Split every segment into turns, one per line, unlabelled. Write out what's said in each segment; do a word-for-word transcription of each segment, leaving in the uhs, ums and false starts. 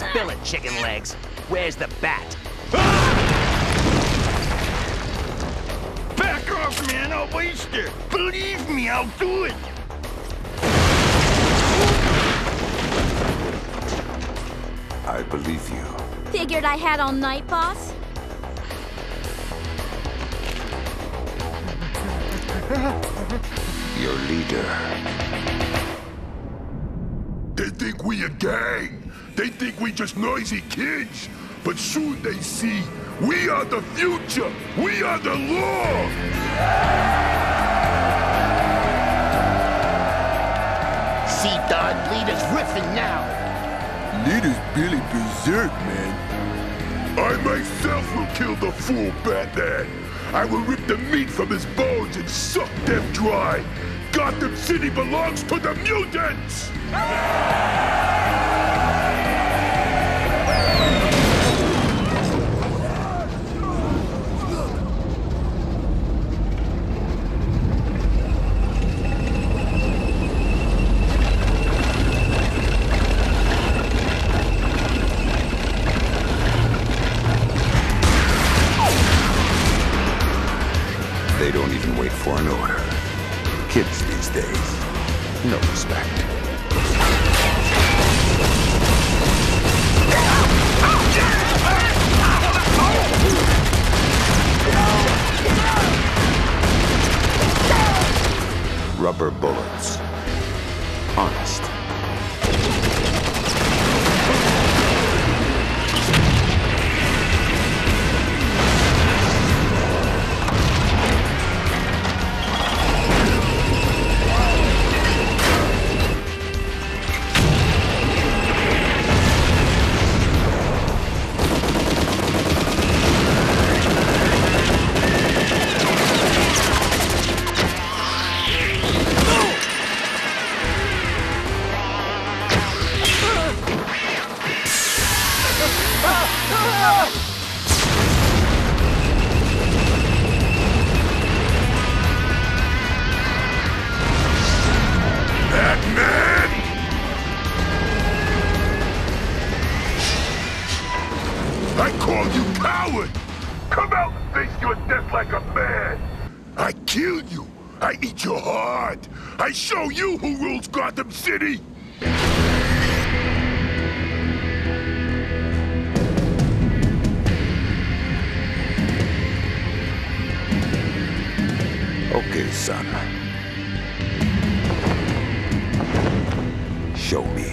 Spill it, chicken legs. Where's the bat?
Back off, man. I'll waste it. Believe me, I'll do it.
I believe you.
Figured I had all night, boss.
Your leader.
They think we a gang. They think we just noisy kids. But soon they see we are the future. We are the law.
See, Don, leader's riffing now.
Leader's Billy Berserk, man. I myself will kill the fool Batman. I will rip the meat from his bones and suck them dry. Gotham City belongs to the mutants!
They don't even wait for an order. Kids these days, no respect. Rubber bullets. Honest.
Batman! I call you coward! Come out and face your death like a man! I kill you! I eat your heart! I show you who rules Gotham City!
Okay, son. Show me.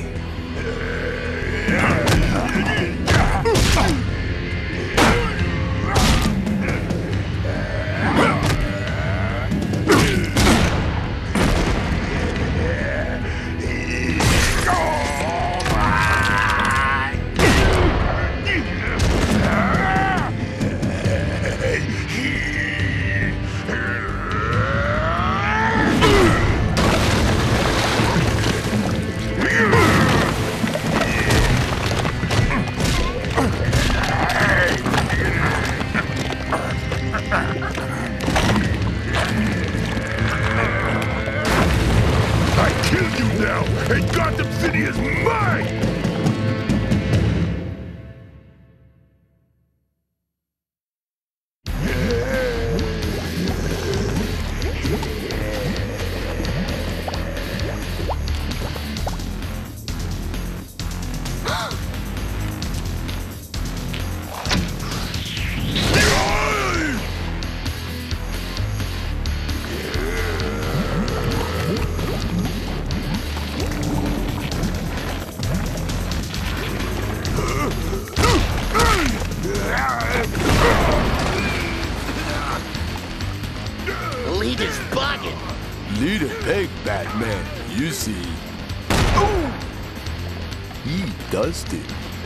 I kill you now, and Gotham City is mine!
Leader's bugging.
Leader peg Batman, you see. He dusted.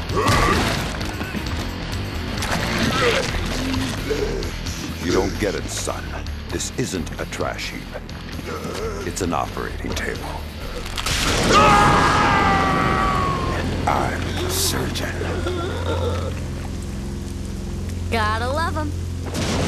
You don't get it, son. This isn't a trash heap. It's an operating table. And I'm the surgeon.
Gotta love 'em.